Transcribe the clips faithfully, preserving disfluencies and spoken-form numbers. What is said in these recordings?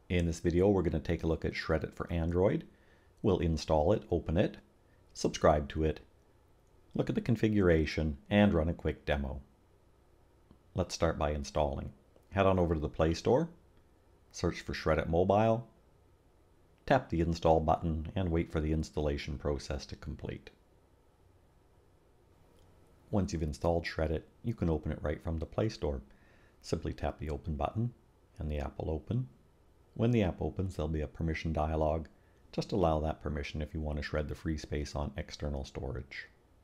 In this video, we're going to take a look at ShredIt for Android. We'll install it, open it, subscribe to it, look at the configuration, and run a quick demo. Let's start by installing. Head on over to the Play Store, search for ShredIt Mobile, tap the install button, and wait for the installation process to complete. Once you've installed ShredIt, you can open it right from the Play Store. Simply tap the Open button, and the app will open. When the app opens, there'll be a permission dialog. Just allow that permission if you want to shred the free space on external storage.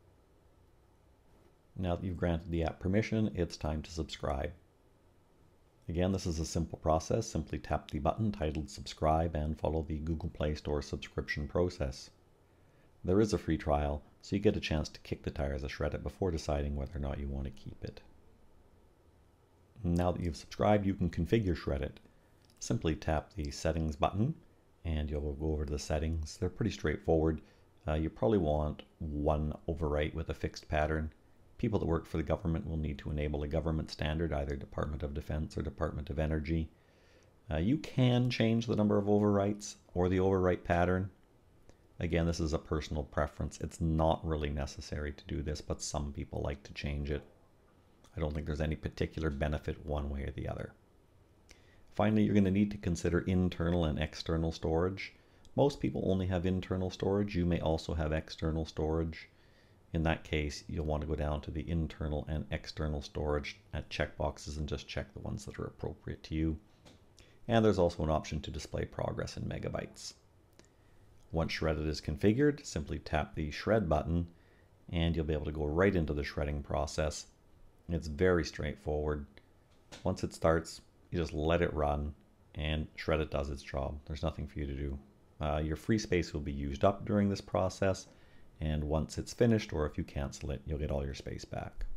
Now that you've granted the app permission, it's time to subscribe. Again, this is a simple process. Simply tap the button titled Subscribe and follow the Google Play Store subscription process. There is a free trial, so you get a chance to kick the tires of ShredIt before deciding whether or not you want to keep it. Now that you've subscribed, you can configure ShredIt. Simply tap the Settings button and you'll go over to the settings. They're pretty straightforward. Uh, you probably want one overwrite with a fixed pattern. People that work for the government will need to enable a government standard, either Department of Defense or Department of Energy. Uh, you can change the number of overwrites or the overwrite pattern. Again, this is a personal preference. It's not really necessary to do this, but some people like to change it. I don't think there's any particular benefit one way or the other. Finally, you're going to need to consider internal and external storage. Most people only have internal storage. You may also have external storage. In that case, you'll want to go down to the internal and external storage at checkboxes and just check the ones that are appropriate to you. And there's also an option to display progress in megabytes. Once ShredIt is configured, simply tap the Shred button and you'll be able to go right into the shredding process. It's very straightforward. Once it starts, you just let it run and ShredIt does its job. There's nothing for you to do. Uh, your free space will be used up during this process, and once it's finished, or if you cancel it, you'll get all your space back.